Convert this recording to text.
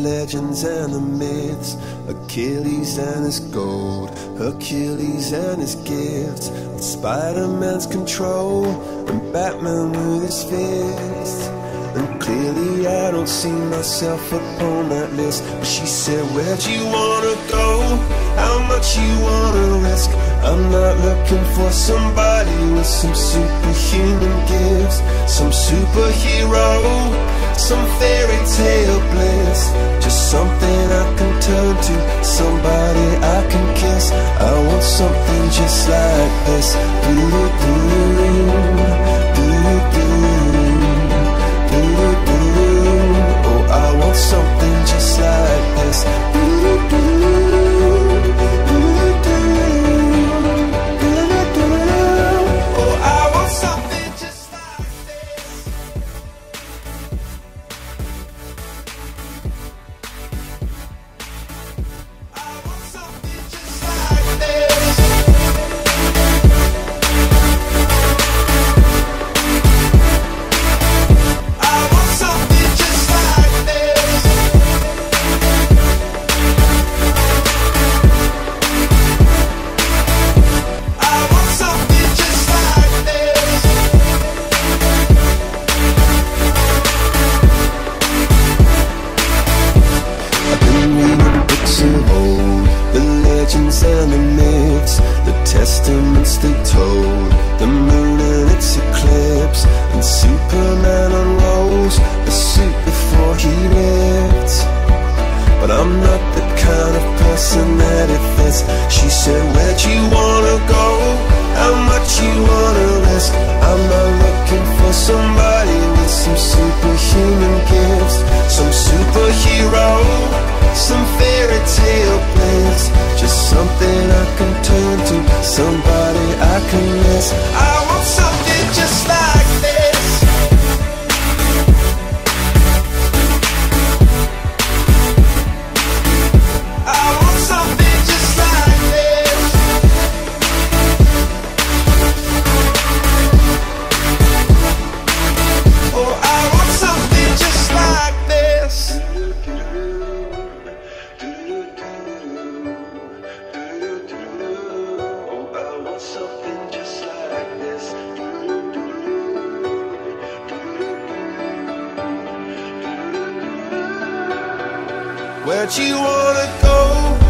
legends and the myths, Achilles and his gold, Hercules and his gifts, and Spider-Man's control, and Batman with his fists. And clearly I don't see myself upon that list. But she said, where'd you wanna go? How much you wanna risk? I'm not looking for somebody with some superhuman gifts, some superhero, some fairy tale bliss. Just something I can turn to, somebody I can kiss. I want something just like this. Oh, I want something just like this. Oh, I want something just like this. I want something just like this. And the myths, the testaments they told, the moon and its eclipse, and Superman unrolls the suit before he lived. But I'm not the kind of person that it fits. She said, where'd you wanna go? How much you wanna risk? I'm not looking for somebody with some superhuman gifts, some superhero, some fairy tale bliss. Just something I can turn to, somebody I can miss. I want something just like this. I want something just like this. Oh, I want something just like this. Where'd you wanna go?